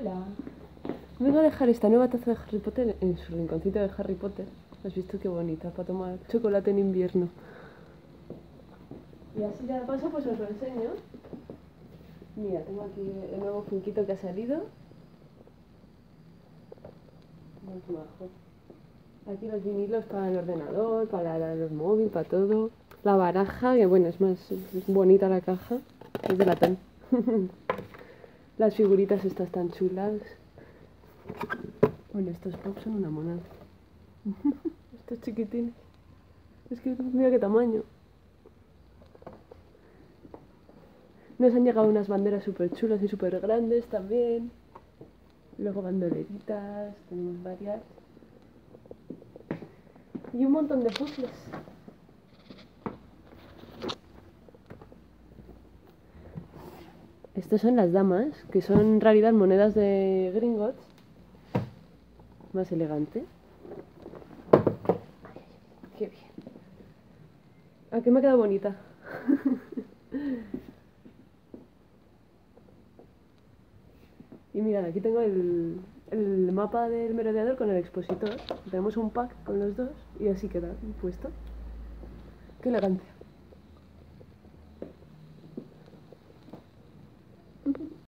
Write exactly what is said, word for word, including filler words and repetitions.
Hola. Vengo a dejar esta nueva taza de Harry Potter en su rinconcito de Harry Potter. ¿Has visto qué bonita? Para tomar chocolate en invierno. Y así ya de paso pues os lo enseño. Mira, tengo aquí el nuevo funquito que ha salido. Muy majo. Aquí los vinilos para el ordenador, para los móviles, para todo. La baraja, que bueno, es más es bonita la caja. Es de latón. Las figuritas estas tan chulas. Bueno, estos pops son una monada. Estos chiquitines. Es que mira qué tamaño. Nos han llegado unas banderas súper chulas y súper grandes también. Luego bandoleritas, tenemos varias. Y un montón de puzzles. Estas son las damas, que son en realidad monedas de Gringotts. Más elegante. Qué bien. ¿A qué me ha quedado bonita? Y mirad, aquí tengo el, el mapa del merodeador con el expositor. Tenemos un pack con los dos y así queda puesto. Qué elegancia.